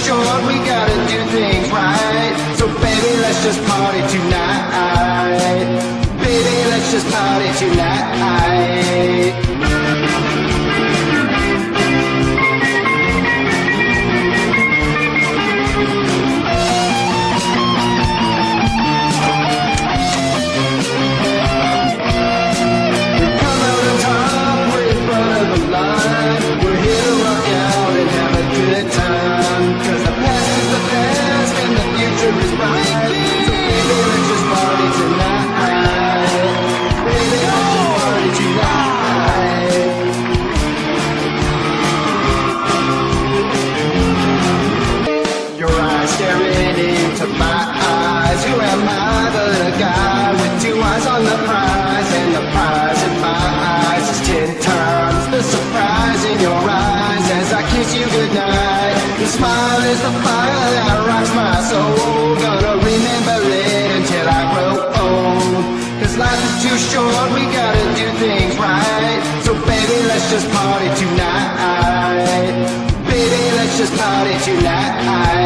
short, we gotta do things right. So baby, let's just party tonight. Baby, let's just party tonight. Staring into my eyes. Who am I but a guy with two eyes on the prize? And the prize in my eyes is 10 times the surprise in your eyes as I kiss you goodnight. Your smile is the fire that rocks my soul. Gonna remember it until I grow old. Cause life is too short, we gotta do things right. So baby, let's just party tonight. Baby, let's just party tonight.